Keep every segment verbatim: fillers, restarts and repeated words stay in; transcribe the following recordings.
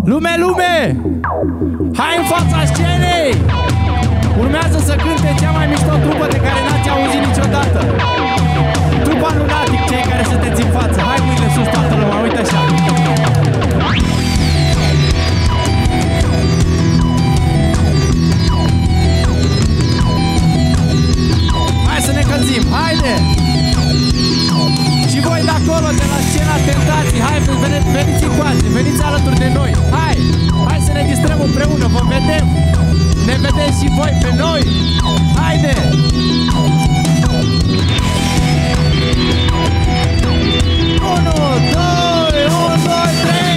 Lume, lume! Hai în fața scenei! Urmează să cânte cea mai mișto trupă de care n-ați auzit niciodată. Trupa Lunatic, cei care sunteți în față. Hai mâinile sus, toată lumea, uite așa. Hai să ne încălzim, haide! Și voi de acolo, de la scena Tentații, hai, veniți încoace, veniți alături de noi. Hai, hai să ne distrăm împreună, vă vedem. Ne vedeți și voi pe noi. Haide! unu, doi, unu, doi, trei!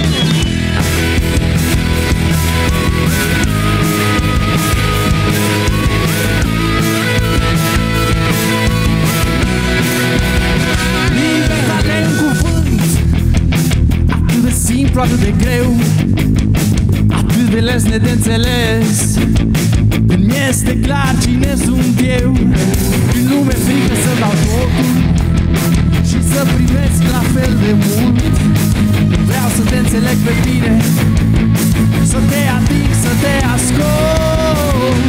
Libertate în cuvânt, atât de simplu, atât de greu, atât de lesne de înțeles. Când mi-este clar cine sunt eu, din lume frică să dau totul și să primesc la fel de mult. Vreau să te înțeleg pe tine, să te ating, să te ascult.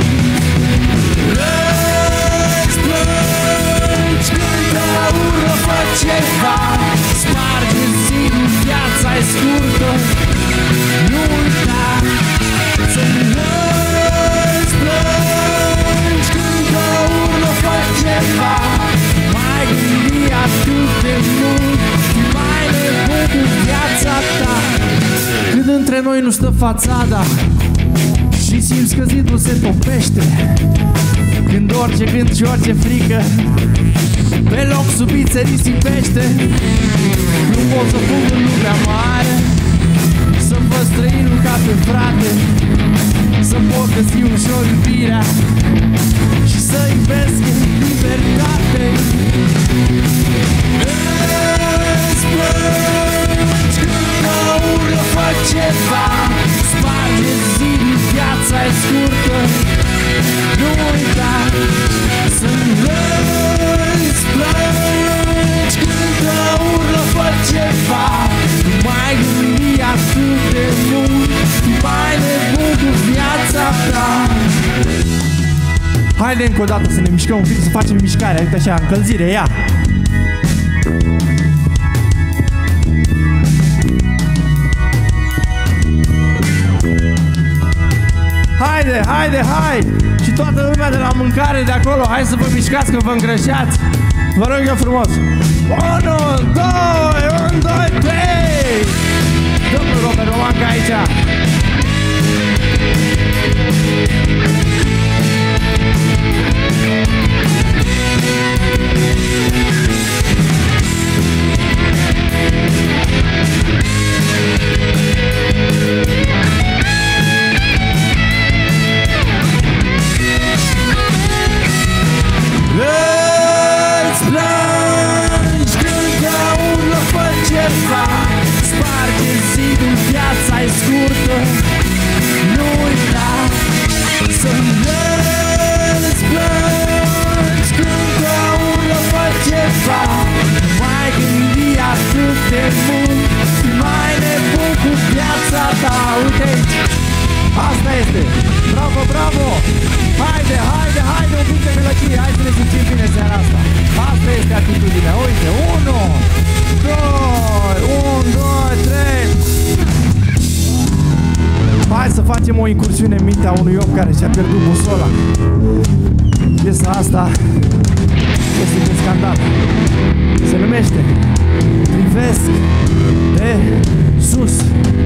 Îți plângi când te urmă, fă ceva, sparge zidul, viața e scurtă. Nu uita să-mi îți plângi când te urmă, fă ceva. Mai gândi atât de mult, mai nebun cu viața ta. Când între noi nu stă fațada și simți că zidul se topește, când orice gând și orice frică pe loc subit se risipește. Nu pot să fug în lumea mare, să-mi văd străinul ca pe frate, să pot găsi ușor iubirea și să iubesc în libertate. Îți plângi când te urlă, fă ceva, sparge zidul, viața e scurtă. Nu uita să-mi îți plângi când te urlă, fă ceva. Nu mai gândi atât de mult, mai nebun cu viața ta. Haide încă o dată să ne mișcăm un pic, să facem mișcarea, uite așa, încălzire, ia! Haide, haide, hai! Și toată lumea de la mâncare de acolo, hai să vă mișcați că vă îngrășați! Vă rog eu frumos! unu, doi, unu, doi, trei! Domnul Robert Romanca aici! Îți plângi când te urlă, fă ceva, sparge zidul, viața e scurtă. Nu uita să-mi îți plângi când te urlă, fă ceva. Mai gândi atât de mult, mai nebun cu viața ta. Uite aici, asta este, bravo, bravo. Haide, haide, haide, un pic de melodie, hai să ne simțim bine seara asta. Asta este atitudinea, uite, unu, doi, unu, doi, trei. Hai să facem o incursiune în mintea unui om care și-a pierdut busola. Piesa asta este de scandal. Se numește Privesc de sus.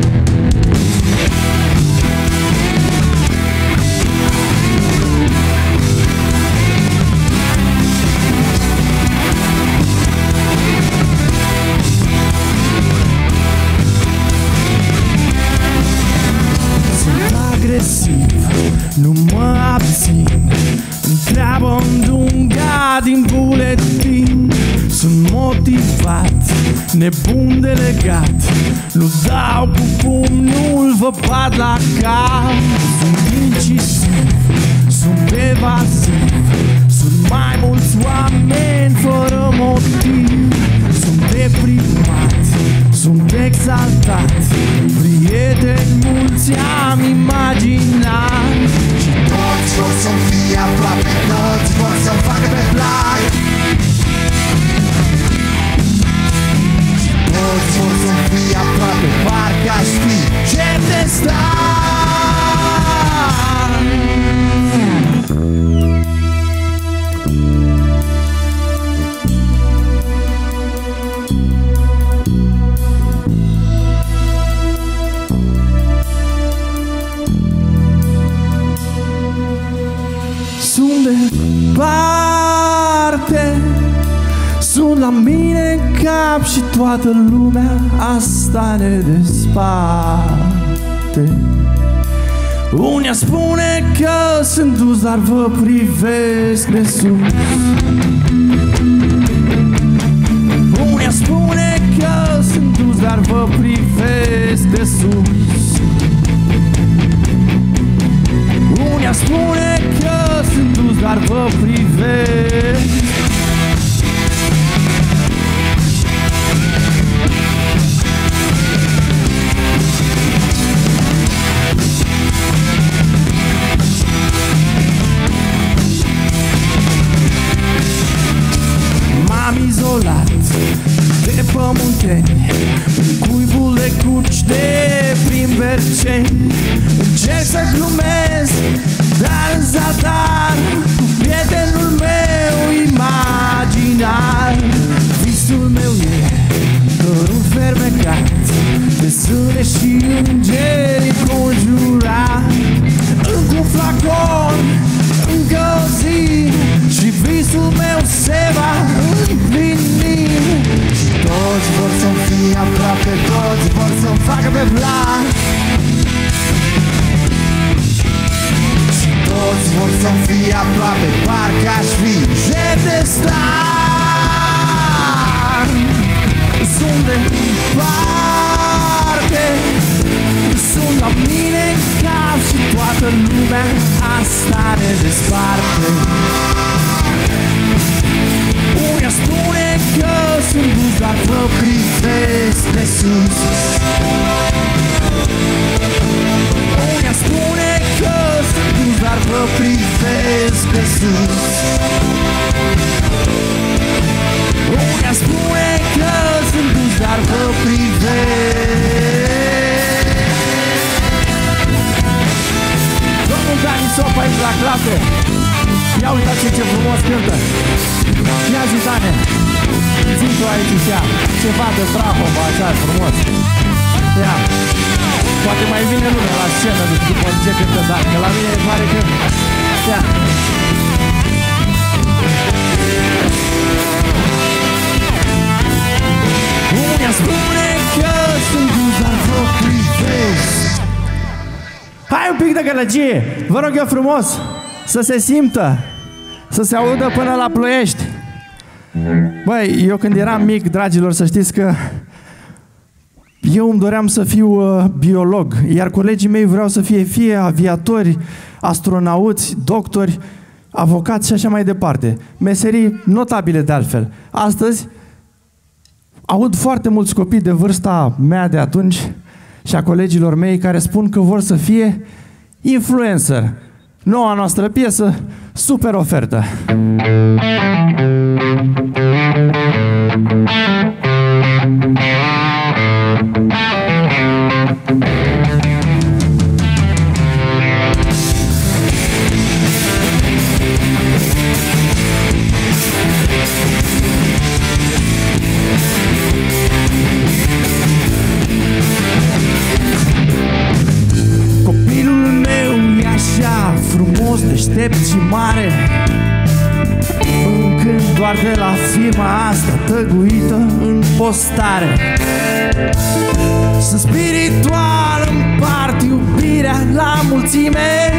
Nu mă abțin, întreabă-mi dunga din buletin. Sunt motivat, nebun de legat, nu dau cu pumnul, vă bat la cap. Sunt incisiv, sunt evaziv, sunt mai mulți oameni fără motiv. Sunt deprimat, sunt exaltat, prieteni mulți ți-am imaginat. Și toți vor să-mi fie aproape, toți vor să-mi facă pe plac. Și toți vor să-mi fie aproape, parcă aș fi cer de stat. Sunt departe, sunt la mine în cap și toată lumea asta ne desparte. Unii spune că sunt dus, dar vă privesc de sus. Unii spune că sunt dus, dar vă privesc de sus. Unii spune că sunt dus, dar vă privesc. M-am izolat de pământeni, cuibul de cruci de prin Berceni. Încerc să glumesc, dar în zadar, cu prietenul meu imaginar. Visul meu e doar un fermecat de sâne și îngeri înconjurat. Încă un flacon, încă o zi și visul meu se va împlini. Și toți vor să-mi fie aproape, toți vor să-mi facă pe plac. Și toți vor să-mi fie aproape, parcă aș fi cer de star. Sunt departe, sunt la mine în cap și toată lumea asta ne desparte. Unii spune că sunt dus, dar vă privesc de sus. Unii spune că sunt dus, dar vă privesc de sus. Unii spune că sunt dus, dar vă privesc. Domnul Dani Sopa aici la clase. Ia uitați ce frumos cântă. Ia zi, Dane, zi tu aici și ia ceva de Strahova, așa frumos. Ia, poate mai vine lumea la scenă după ce cântă, dar că la mine pare că... Ia. Unii spune că sunt dus, dar vă privesc. Hai un pic de gălăgie, vă rog eu frumos, să se simtă, să se audă până la Ploiești. Băi, eu când eram mic, dragilor, să știți că eu îmi doream să fiu uh, biolog, iar colegii mei vreau să fie fie aviatori, astronauți, doctori, avocați și așa mai departe. Meserii notabile de altfel. Astăzi aud foarte mulți copii de vârsta mea de atunci și a colegilor mei care spun că vor să fie influencer. Noua noastră piesă, super ofertă. Frumos, deștept și mare, încând doar de la firma asta tăguită în postare. Sunt spiritual, împart iubirea la mulțime.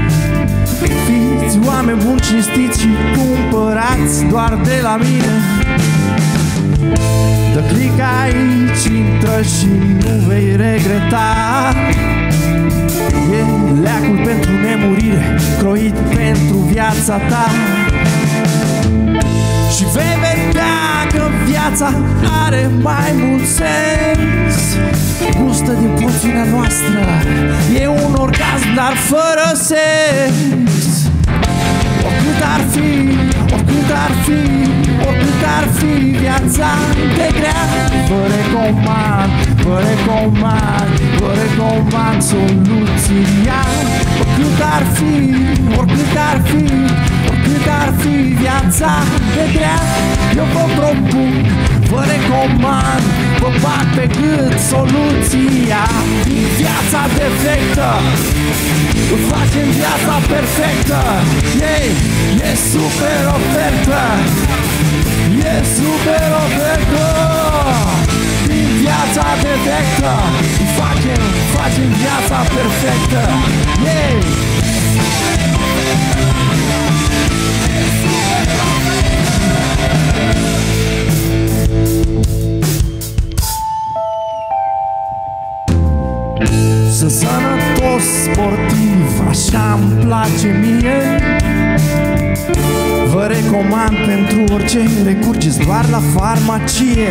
Fiți oameni buni, cinstiți și cumpărați doar de la mine. Dă click aici, intră și nu vei regreta. E leacul pentru nemurire, croit pentru viața ta. Și vei vedea că viața are mai mult sens. Gustă din porțiunea noastră, orgasm, dar fără sex. Oricât ar fi, oricât ar fi, oricât ar fi viața de grea, vă recomand, vă recomand, vă recomand soluția. Oricât ar fi, oricât ar fi, oricât ar fi viața de grea, eu vă propun, vă recomand, vă bag pe gât soluția. Din viața defectă îți facem viața perfectă. Ei, e super ofertă, e super ofertă. Din viața defectă îți facem, facem viața perfectă. Ei, sunt sănătos, sportiv, așa-mi place mie. Vă recomand pentru orice, recurgeți doar la farmacie.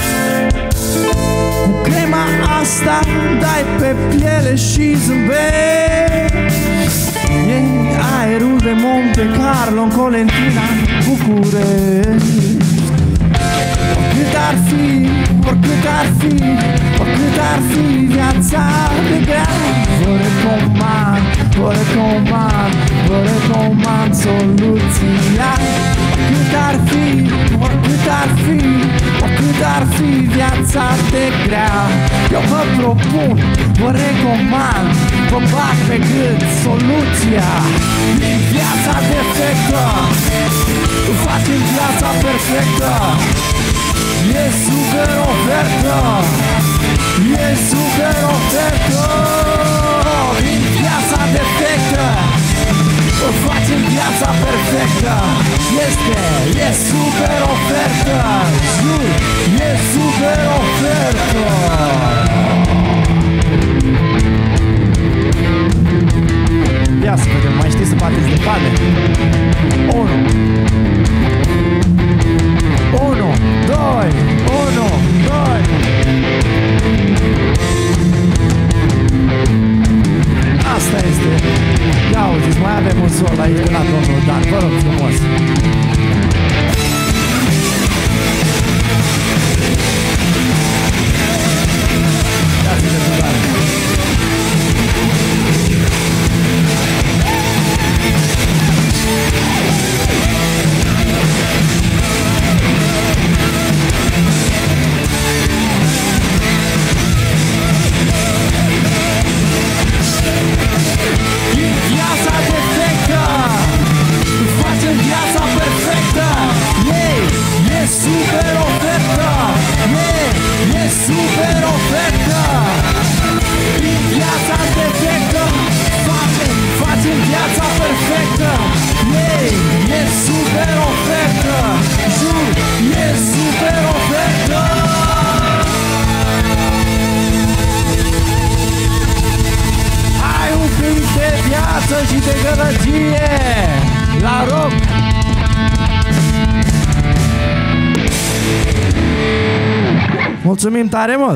Cu crema asta dai pe piele și zâmbești. E aerul de Monte Carlo în Colentina, București. Oricât ar fi, oricât ar fi, oricât ar fi viața de grea, vă recomand, vă recomand, vă recomand soluția. Oricât ar fi, oricât ar fi, oricât ar fi viața de grea, eu vă propun, vă recomand, vă bag pe gât soluția. Din viața defectă facem viața perfectă. E super ofertă, e super ofertă. Din viața defectă facem viața perfectă. Este, e super ofertă, jur, e super ofertă. Ia să vedem, mai știți să bateți de palme? Unu Unu, doi, unu, doi. Asta este. Ia uite, mai avem un sol aici de la domnul Dan, vă rog frumos. Și de gălăgie la rock. Mulțumim tare mult.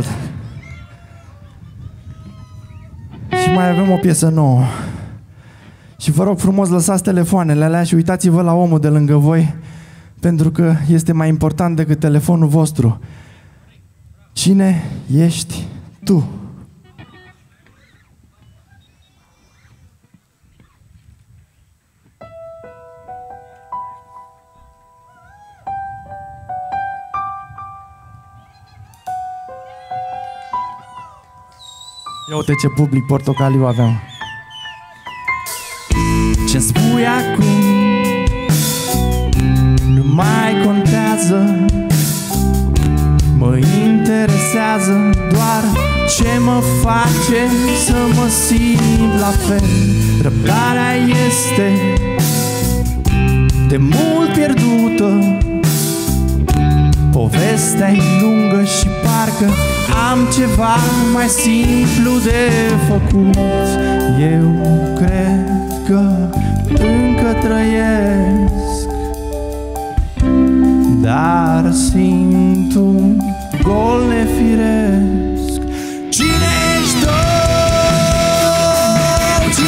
Și mai avem o piesă nouă. Și vă rog frumos, lăsați telefoanele alea și uitați-vă la omul de lângă voi, pentru că este mai important decât telefonul vostru. Cine ești tu? Ia uite ce public portocaliu aveam. Ce spui acum nu mai contează, mă interesează doar ce mă face să mă simt la fel. Răbdarea este de mult pierdută, povestea-i lungă și parcă am ceva mai simplu de făcut. Eu cred că încă trăiesc, dar simt un gol nefiresc. Cine ești tu?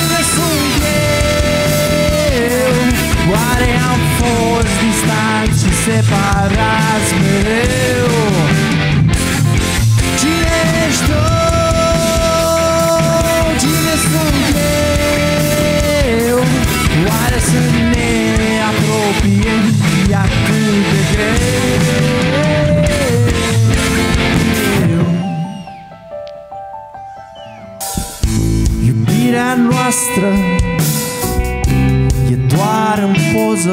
separați mereu. Cine ești tu? Cine sunt eu? Oare să ne apropiem e atât de greu? Iubirea noastră e doar în poză.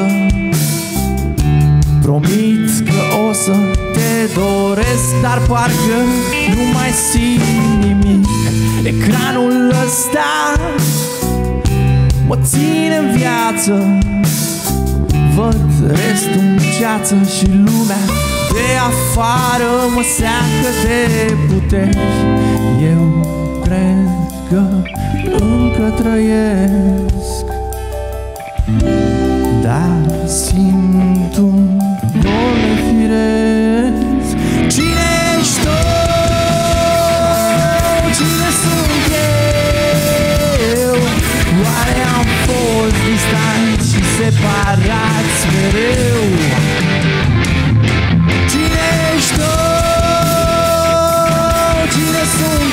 Promit că o să te doresc, dar parcă nu mai simt nimic. Ecranul ăsta mă ține în viață. Văd restul în ceață și lumea de afară mă seacă de puteri. Eu cred că încă trăiesc, dar simt un gol nefiresc. Cine ești tu? Cine sunt eu? Oare am fost distanți și separați mereu? Cine ești tu? Cine sunt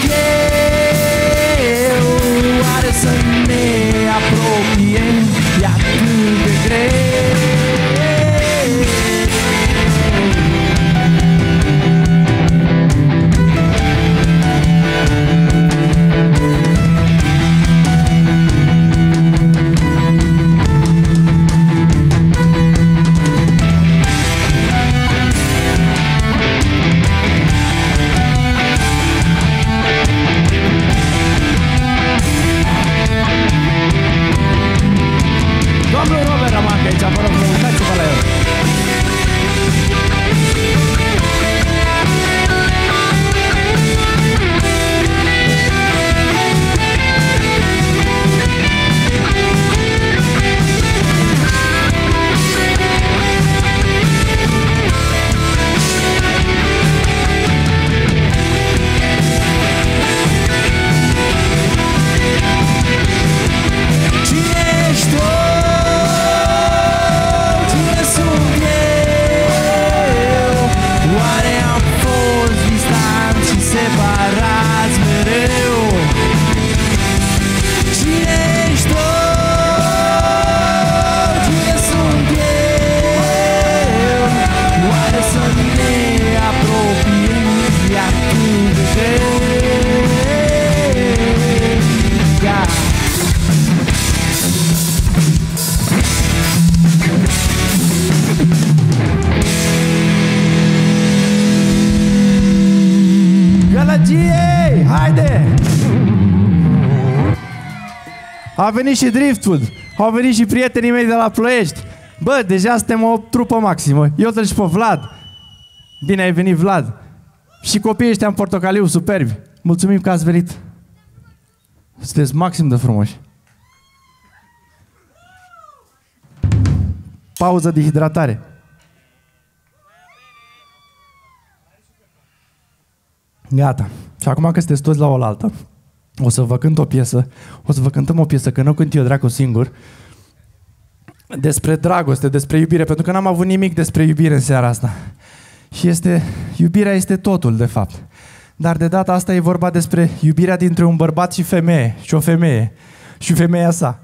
eu? Oare să ne apropiem e atât de greu? Domnul Robert Rămac aici, vă rog, uitați-vă la el. Cine ești tu? Cine sunt eu? Oare am fost distanți și separați mereu? Cine ești tu? Cine sunt eu? Oare să ne apropiem e atât de greu? Gălăgie, haide! A venit și Driftwood, au venit și prietenii mei de la Ploiești. Bă, deja suntem o trupă maximă. Eu îl și pe Vlad. Bine ai venit, Vlad. Și copiii ăștia în portocaliu, superbi. Mulțumim că ați venit. Sunteți maxim de frumoși. Pauză de hidratare. Gata. Și acum că sunteți toți la oaltă, o să vă cânt o piesă, o să vă cântăm o piesă, că nu cânt eu dracu singur, despre dragoste, despre iubire, pentru că n-am avut nimic despre iubire în seara asta. Și este, iubirea este totul, de fapt. Dar de data asta e vorba despre iubirea dintre un bărbat și femeie, și o femeie, și femeia sa.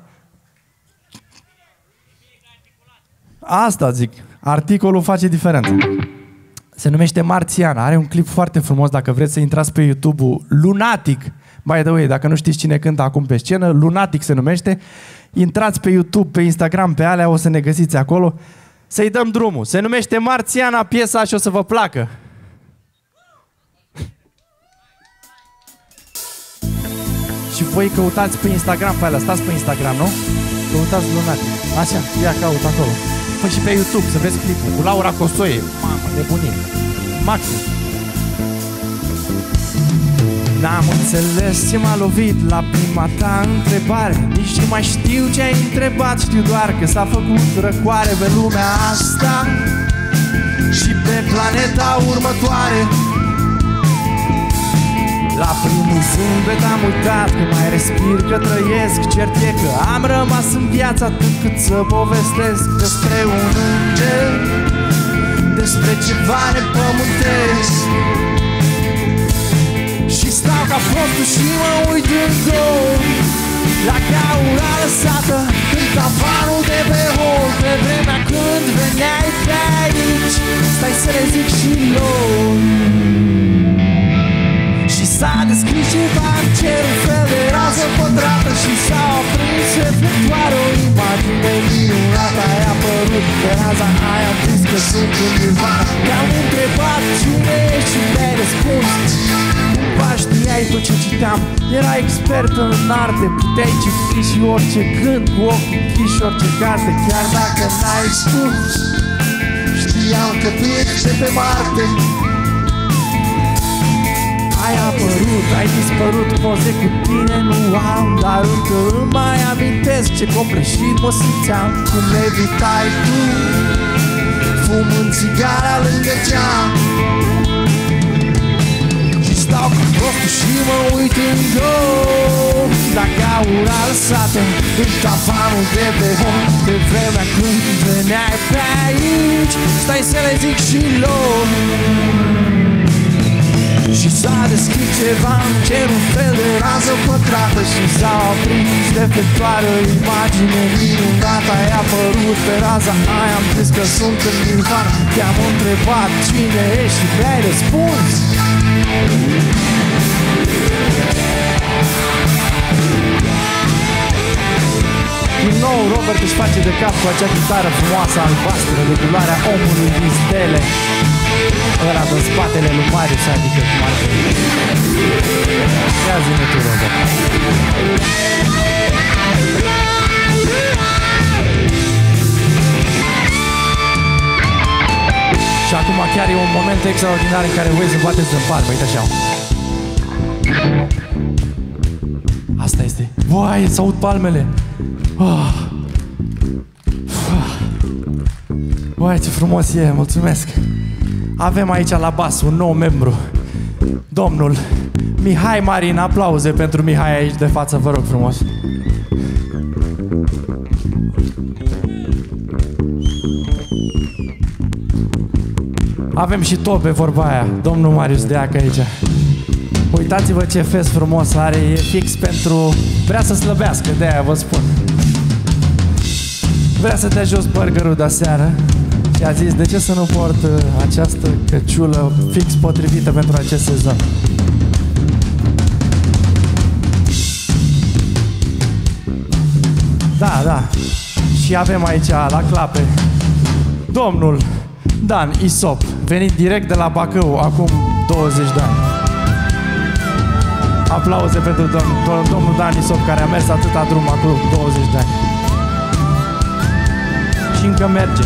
Asta zic, articolul face diferența. Se numește Marțiana, are un clip foarte frumos, dacă vreți să intrați pe YouTube-ul Lunatic. By the way, dacă nu știți cine cântă acum pe scenă, Lunatic se numește. Intrați pe YouTube, pe Instagram, pe alea, o să ne găsiți acolo. Să-i dăm drumul. Se numește Marțiana piesa și o să vă placă. Și voi căutați pe Instagram pe alea, stați pe Instagram, nu? Căutați Lunatic. Așa, ia caut acolo. Păi și pe YouTube să vezi clipul cu Laura Cosoie. Mamă, nebunie. Maxim. N-am înțeles ce m-a lovit la prima ta întrebare. Nici nu mai știu ce ai întrebat. Știu doar că s-a făcut răcoare pe lumea asta și pe planeta următoare. La primul zâmbet am uitat că mai respir, că trăiesc. Cert e că am rămas în viață atât cât să povestesc despre un înger spre ceva nepământesc. Și stau ca prostul și mă uit în gol la gaura lăsată în tavanul de pe hol. Pe vremea când veneai pe aici, stai să le zic și lor. Și s-a deschis ceva în cer, un fel de rază pătrată, și s-a aprins reflectoare, o imagine minunată. Ai apărut pe raza aia, am zis că sunt undeva. Te-am întrebat cine ești și mi-ai răspuns. Cumva știai tot ce citeam, era expert în arte, puteai citi și orice gând cu ochii închiși și orice carte, chiar dacă n-ai spus. Știam că tu ești de pe Marte. Ai apărut, ai dispărut, poze cu tine nu am, dar încă îmi mai amintesc ce copleșit mă simțeam când levitai tu, fumând țigara lângă geam. Și stau cu prostul și mă uit în gol la gaura lăsată în tavanul de pe hol. Pe vremea când veneai pe aici, stai să le zic și lor. Și s-a deschis ceva în cer, un fel de rază pătrată, și s-a aprins reflectoare, o imagine minunată. Ai apărut pe raza aia, am zis că sunt în nirvana. Te-am întrebat cine ești și mi-ai răspuns. Din nou Robert își face de cap cu acea chitară frumoasă albastră de culoarea omului din stele. Ăla din spatele lui Marius, adică cum ar fi. Ia zi-ne tu, Robert. Și acum chiar e un moment extraordinar în care voi să bateți în palme, uite așa. Asta este. Vai, să aud palmele. Oh. Vai, ce frumos e, mulțumesc. Avem aici la bas un nou membru, domnul Mihai Marin. Aplauze pentru Mihai aici de față, vă rog frumos. Avem și tot pe vorba aia, domnul Marius Deacă aici. Uitați-vă ce fez frumos are, e fix pentru... Vrea să slăbească, de-aia vă spun. Vrea să dea jos burgerul de aseară și a zis, de ce să nu port această căciulă fix potrivită pentru acest sezon. Da, da. Și avem aici la clape domnul Dan Isop, venit direct de la Bacău acum douăzeci de ani. Aplauze pentru domn, domnul Dan Isop, care a mers atâta drum acum douăzeci de ani. Și încă merge.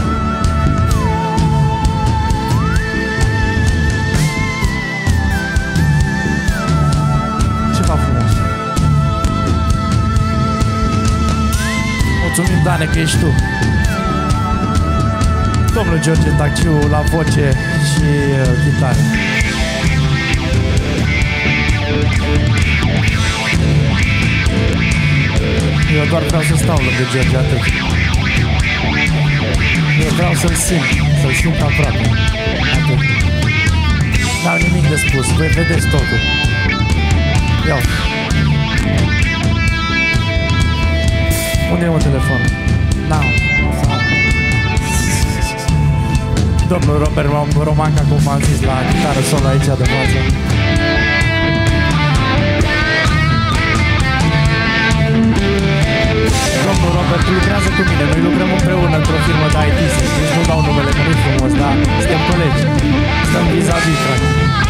Ceva frumos. Mulțumim, Dane, că ești tu. Domnul George Tacciu la voce și uh, chitară. Eu doar vreau să stau lângă George, atât. Eu vreau să-l simt, să-l simt aproape. Atât. N-am nimic de spus, voi vedeți totul. Iau. Unde e un telefon? N-am. Domnul Robert Romanca, cum am zis, la chitară solo aici de față. Domnul Robert lucrează cu mine, noi lucrăm împreună într-o firmă de I T, să știți, nu dau numele, că nu-i frumos, dar suntem colegi. Stăm vis-a-vis, frate.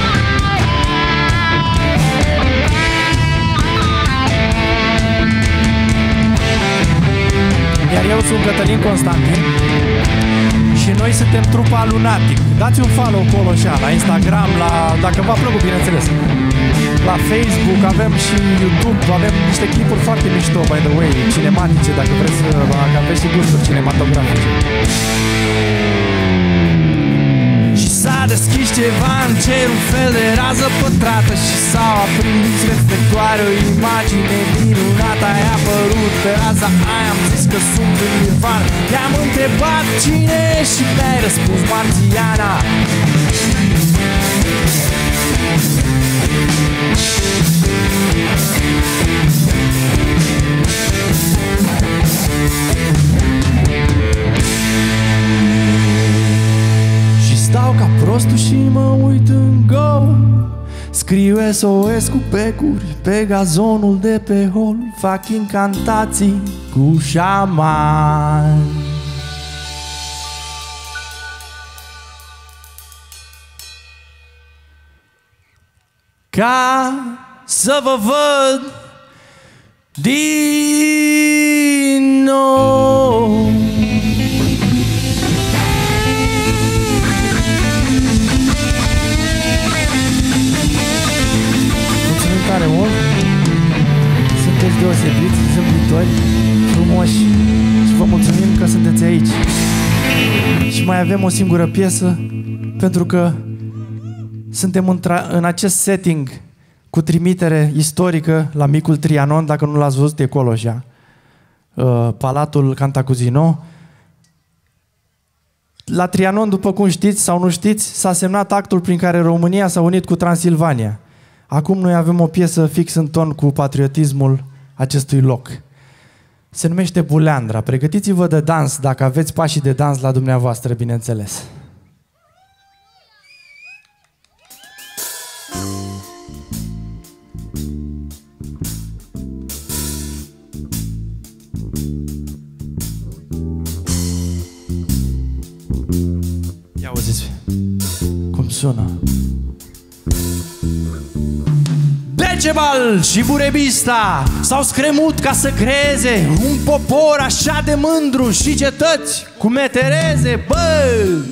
Iar eu sunt Cătălin Constantin și noi suntem trupa Lunatic. Dați un follow acolo așa, la Instagram, la, dacă v-a plăcut, bineînțeles. La Facebook, avem și YouTube, avem niște clipuri foarte mișto, by the way, cinematice, dacă vreți să aveți și gusturi cinematografice. Și s-a deschis ceva în cer, un fel de rază pătrată, și s-au aprins reflectoare, o imagine minunată. Ai apărut teraza aia, am zis că sunt în Nirvan. Te-am întrebat cine și mi-ai răspuns marțiana. Și stau ca prostul și mă uit în gol. Scriu S O S cu becuri pe gazonul de pe hol. Fac incantații cu șaman. Ca să vă văd din nou. Mulțumim tare mult. Sunteți deosebiți, zâmbitori, frumoși și vă mulțumim că sunteți aici. Și mai avem o singură piesă, pentru că suntem în acest setting cu trimitere istorică la Micul Trianon, dacă nu l-ați văzut, e acolo așa. Palatul Cantacuzino. La Trianon, după cum știți sau nu știți, s-a semnat actul prin care România s-a unit cu Transilvania. Acum noi avem o piesă fix în ton cu patriotismul acestui loc. Se numește Buleandra. Pregătiți-vă de dans, dacă aveți pașii de dans la dumneavoastră, bineînțeles. Ia auziți cum sună. Decebal și Burebista s-au scremut ca să creeze un popor așa de mândru și cetăți cu metereze, bă!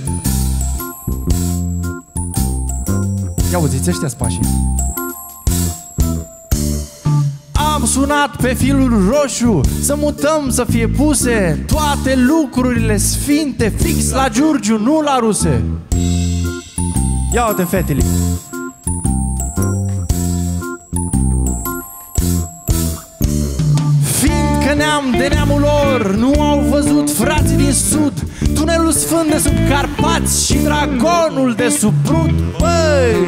Ia auziți, ăștia-s pașii. Am sunat pe filul roșu să mutăm, să fie puse toate lucrurile sfinte fix la Giurgiu, nu la Ruse. Ia uite, fetele. Fiindcă neam de neamul lor nu au văzut frații din sud tunelul sfânt de sub Carpați și dragonul de sub Prut, băi!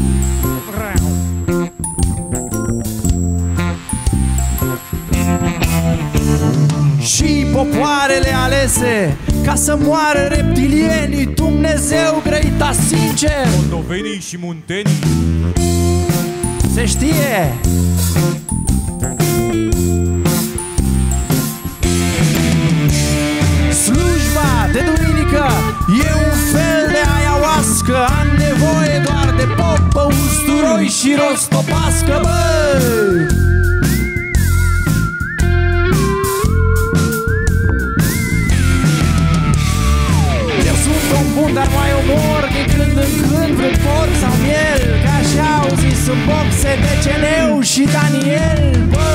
Și popoarele alese ca să moară reptilienii, Dumnezeu grăita sincer, moldovenii și muntenii. Se știe. Slujba de duminică e un fel de ayahuasca. Am nevoie doar de popă, usturoi și rostopască, băi! Bun, dar mai omor din când în când vreun porc sau miel, că așa au zis în boxe de Ceneu și Daniel, bă!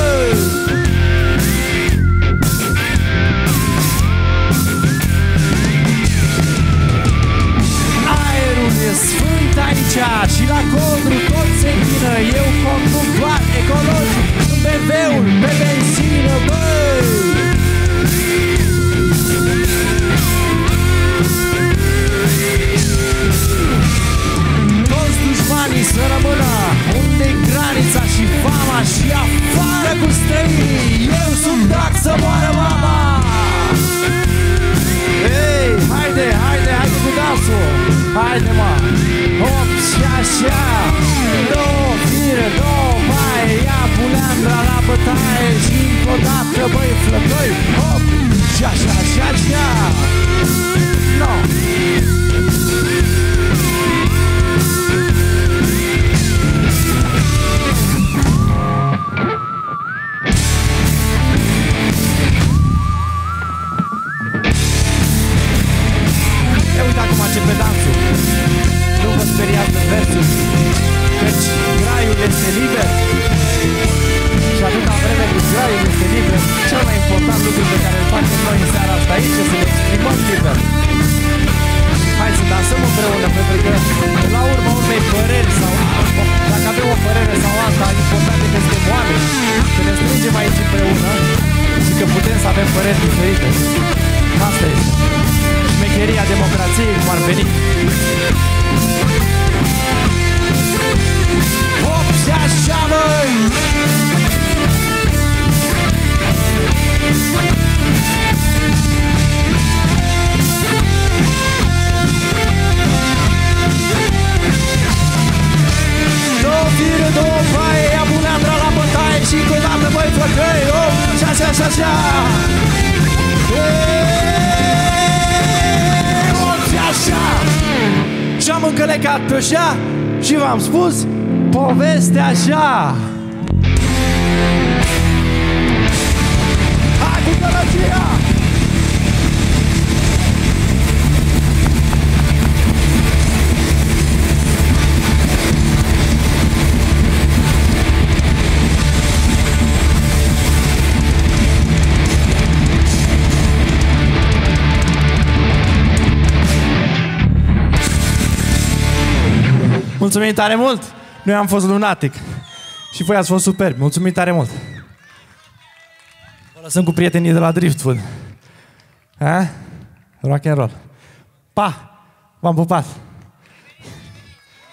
Aerul e sfânt aici și la Codru tot se închină. Eu conduc doar avem păreri diferite. Asta este șmecheria democrației, cum ar veni. Hop și așa, măi! Două fire, două foaie, ia buleandra la bătaie și încă o dată, băi, flăcăi, oh, și așa, și așa. Eee, oh, și așa. Și-am încălecat pe așa și v-am spus povestea așa. Hai cu gălăgia! Mulțumim tare mult! Noi am fost Lunatic și voi ați fost superbi. Mulțumim tare mult! Vă lăsăm cu prietenii de la Driftwood. Ha? Rock and roll. Pa! V-am pupat!